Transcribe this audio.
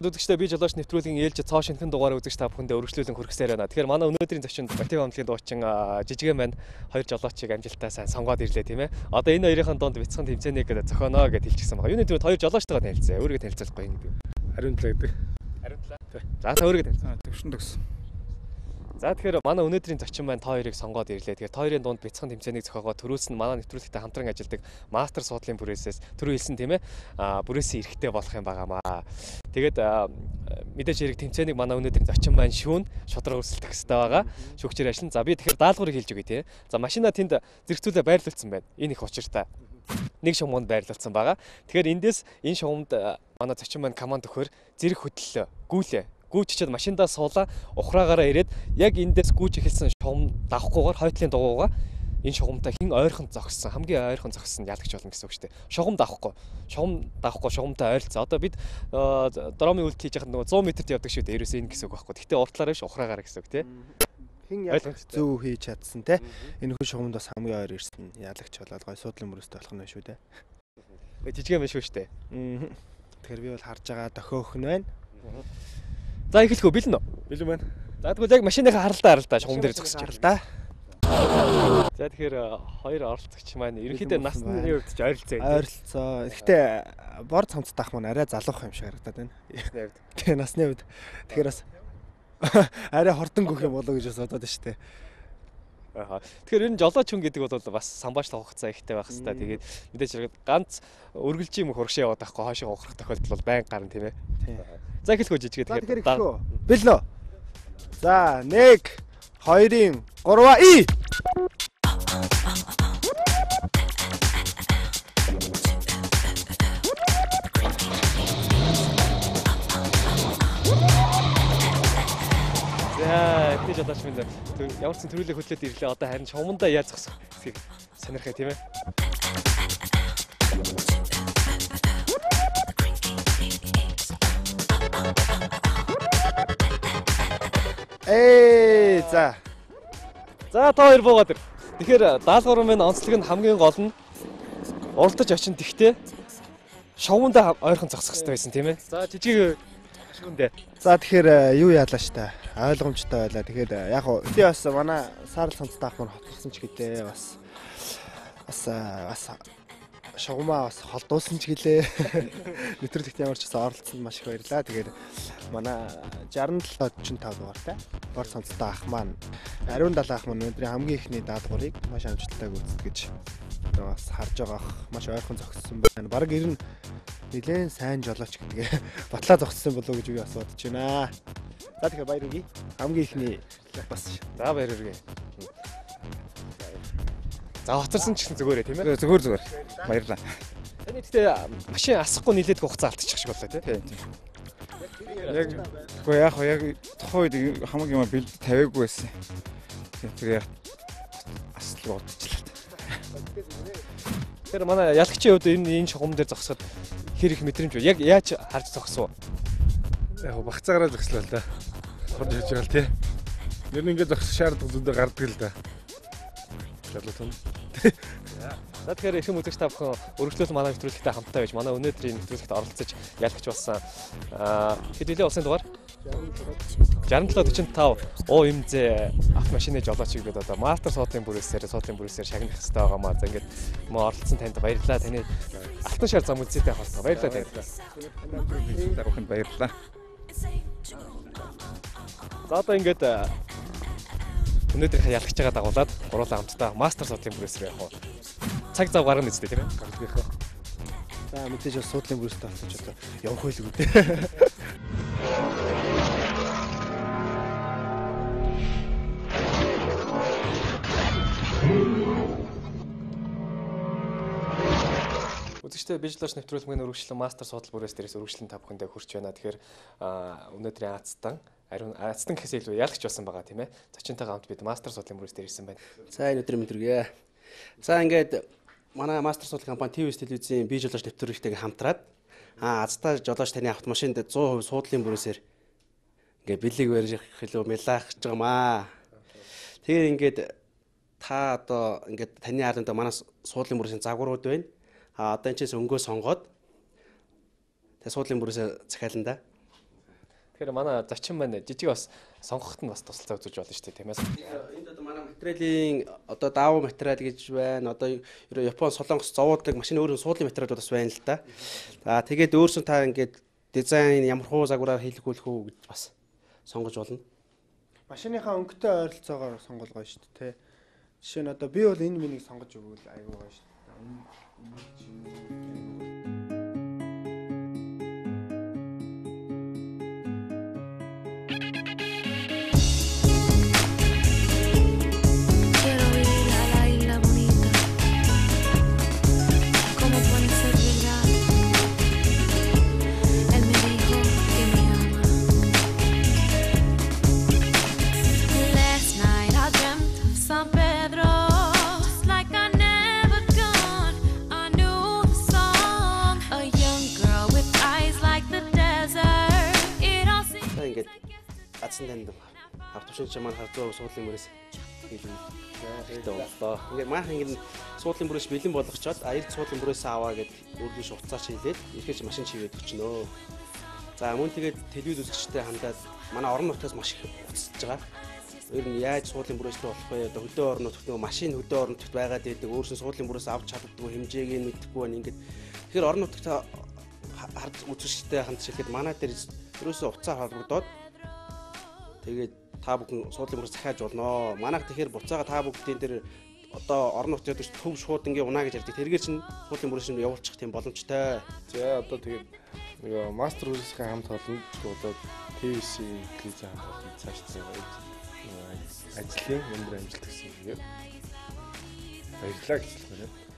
Үзэгчдээ би жолооч нэвтрүүлгийн ээлж цоо шинхэн дугаар үзэгч та бүхэндээ өргөжлүүлэн хүргэсээр байна. Тэгэхээр манай өнөөдрийн зочинд Мотив хамтлагийн дуучин Жижигэн маань хоёр жолоочийг амжилттай сайн сонгоод ирлээ тийм ээ. Одоо энэ хоёрын дунд бяцхан тэмцээнийг зохионоо гэж хэлчихсэн байгаа. Юуны төвд хоёр жолоочтойгоо танилцъя. Өөрийгөө танилцуулахгүй юм би. Ариун талаа гэдэг. Ариун талаа. За та өөрийгөө танилцуулъя. Төвшин төгс. За тэгэхээр манай өнөөдрийн зочин маань та хоёрыг сонгоод ирлээ. Тэгэхээр та хоёрын дунд бяцхан тэмцээнийг зохиогоод төрүүлсэн манай нэвтрүүлэгтэй хамтран ажилладаг мастер суудлын бүрээсээс түрүү хэлсэн тийм ээ. Бүрээсээ эрэхтэй болох юм байгаамаа. Тэгээд мэдээж хэрэг тэмцээнийг манай өнөөдрийн зочин маань шүүн шудраг өрсөлдөх хэрэгтэй байгаа. Шүүгчээр ажиллана. За би тэгэхээр даалгаврыг хэлж өгье тий. За машина тэнд зэрэгцүүлээ байрлуулсан байна. Энэ их учиртай. Нэг шугамд байрлуулсан байгаа. Тэгэхээр эндээс энэ шугамд манай зочин маань команд өгөхөр зэрэг хөдлөлөө гүйлээ. Гүйччихэд машиндаа суулаа ухраагаараа ирээд яг эндээс гүйч эхэлсэн шугам давахгүйгээр хойтлын дугуугаа энэ шугамтай хин ойрхон зогссон хамгийн ойрхон зогссон ялагч болно гэсэн үг шүү дээ. Шугам давахгүй шугамтай ойролцоо. Одоо бид дромын үлд хийж яхад нөгөө 100 м-т явдаг шүү дээ. Ерөөсөө энэ гэсэн үг байхгүй. Гэхдээ уртлаараа биш ухраагаараа гэсэн үг тий. Хин яг зөв хийж чадсан те. Энэ хүн шугамд бас хамгийн ойр ирсэн ялагч болоод гой суудлын мөрөстэй болох нь шүү дээ. Жижигэн биш шүү дээ. Тэгэхээр би бол харж байгаа дохиохн байна. За эхлэх үү бэлэн үү? Бэлэн байна. За тэгвэл яг машиныхаа харалтаа шугам дээр зогсож харалтаа. За тэгэхээр хоёр оролцогч маань ерөнхийдөө насны хувьд ч ойролцоо. Ойролцоо. Гэхдээ бор цамцтай ах маань арай залуух юм шиг харагдаад байна. Тэгээ насны хувьд. Тэгэхээр бас арай хурдан гөх юм болоо гэж бас бодоод байна шүү дээ. Тэгэхээр энэ жолооч хүн гэдэг бол бас самбааж хугацаа ихтэй байх хэрэгтэй. Тэгээд мэдээж хэрэг ганц өргөлжийн мөх урагшаа яваад байхгүй хоошоо ухрах тохиолдол бол байн гарна тийм ээ. За эхлэх үү жижигээ тэгэхээр бэлнэ. За 1 2-ын 3-аа и. За энэ жолооч минь ямар ч төрүүлэг хөдлөөд ирлээ. Одоо харин шугамдаа яаж зогсох гэдгийг сонирхъя тийм ээ. За. За та хоёр буугаад ир. Тэгэхээр даалгавар минь онцлог нь хамгийн гол нь уралдаж очин тэгтээ шугамдаа ойрхон зогсох хэрэгтэй байсан тийм ээ. За жижиг ашигүндээ. За тэгэхээр юу яалаа штэ. Ойлгомжтой байлаа. Тэгэхээр яг хуу би бас манай саарл цамцтай ах маань хотлсон ч гэдэг бас шугамаа бас холдуулсан ч гэлээ. Нэвтрүүлэгт ямар ч гэсэн оролцсонд маш их баярлалаа. Тэгээд манай 67-45 дугаартай бор цамцтай ах маань ариун далаа ах маань өнөөдрийн хамгийн ихний даалгаврыг маш амжилттай гүйцэтгэж бас харж байгаа ах маш ойрхон зогссон байна. Бараг ер нь нэлээд сайн жолооч гэдгээ батлаа зогссон болов уу гэж би бас бодож байна. За тэгэхээр баяр хүргэе. Хамгийн ихний бас за баяр хүргэе. За хоцорсон ч гэсэн зүгээрээ тийм ээ. Зүгээр. Баярлалаа. Эний гэхдээ машин асахгүй нийлээд хугацаа алдчих шиг боллоо тийм. Яг тухайн үед хамгийн юм бэлд тавиагүй байсан. Тэгээ аслыг удажлаа. Тэгэхээр манай ялагчийн хувьд энэ шугам дээр зогсоход хэр их мэдрэмж вэ? Яг яаж харж зогсов? Яг багцаагаараа зогслоо л да. Хурд хийж байгаа л тий. Ер нь ингээд зогсох шаардлага зөндөө гардаг л да. Жалуутан. За тэгэхээр их үзэгч та бүхэн өргөжлөл манай нэвтрүүлэгтэй хамтдаа байж манай өнөөдрийн нэвтрүүлэгт оролцож ялагч болсон хэдүүлээ улсын дугаар 6745 ОМЗ автомашины жолоочийг бид одоо мастер суудлын бүрээсээр шагнах хэрэгтэй байгаамаа. За ингээд мөн оролцсон танд баярлалаа. Таны алтан шар зам үзэтэй холбоо баярлалаа танд. Дарахын баярлалаа. За одоо ингээд өнөөдрийнхээ ялагч байгаа дагуулад гурлаа хамтдаа мастер суудлын бүрээсээр явах уу. Цаг зав гаргана үстэй тийм ээ. За мэдээж бас суудлын бүрээстэй болчих одоо явах байлгүй дээ. Үзэгчтэй бижлоч нэвтрүүлгийн өргөжлөн мастер суудлын бүрээс дээрээс өргөжлөн та бүхэндээ хүрч байна. Тэгэхээр өнөөдрийн Аацтан гэхээс илүү ялагч болсон байгаа тийм ээ. Зочинтойгоо хамт бид мастер суудлын бүрээс дээр ирсэн байна. За энэ өдөр мэдрэгье. За ингээд манай мастер суудлын компани ТВ телевизийн бие жолооч нэвтрүүлэгтэйгээ хамтраад Азтай жолооч таны автомашинд 100% суудлын бүрээсээр ингээд бэлэг барих илүү мэлаах гэж байгаамаа. Тэгээд ингээд та одоо ингээд таны хаалт манай суудлын бүрээсийн загварууд байна. Одоо энэ ч өнгөө сонгоод тэгээ суудлын бүрээсээ захиална да. Тэгэхээр манай зочин маань жижиг бас сонгоход нь бас тусалцаа үзүүлж болно шүү дээ тийм ээ. Энд одоо манай материалын одоо даавуу материал гэж байна. Одоо Япон солонгос зовоодаг машин өөрийн суудлын материалууд бас байна л да. За тэгээд өөрсөн та ингээд дизайн ямар хуу загвараар хийлгүүлэх үү гэж бас сонгож болно. Машиныхаа өнгөтэй ойролцоогоор сонголгоо шүү дээ. Жишээ нь одоо би бол энэ минийг сонгож өгвөл аюу гоё шүү дээ. Quiero ir a la isla bonita. ¿Cómo puede ser verdad? Él me dijo que me ama. Last night I dreamt of San Pedro. It's like I never gone. I knew the song. A young girl with eyes like the desert. It all seems За ингээд гацсан танд автомашин чинь маань хардуу суудлын мөрөөс хийлээ боллоо. Ингээд маань ингээд суудлын мөрөөс бэлэн болгочоод аялал суудлын мөрөөс аваа гэд өөрийн шугацаач хийлээд ирэхэж машин чивээд өчнөө. За мөн тэгээд телевиз үзэгчтэй хандаад манай орон нутгаас маш их уцсаж байгаа. Ер нь яаж суудлын мөрөөстэй болох вэ? Одоо хөдөө орон нутгт нөгөө машин хөдөө орон нутгт байгаад байдаг өөрсөн суудлын мөрөөс авч чаддгүй хэмжээг нь мэдэхгүй байна. Ингээд тэгэхээр орон нутгт хард үзэгчтэй хандж ирэхэд манай дээр ерөөсөө уцаа холбогдоод тэгээд та бүхэн суудлын мөрөөс захиаж болно. Манайх тэгэхээр буцаага та бүгдийн дээр одоо орон нутгад төв шууд ингээ унаа гэж ярьдаг. Тэргээр чинь суудлын мөрөөс нь явуулчих тийм боломжтой. За одоо тэгээд нөгөө мастер үзэсгээ хамт олон болоод TVC телевиз хамт олон цааш ажиллах өндөр амжилт гэсэн юм. Баярлалаа гэж хэлмээр байна.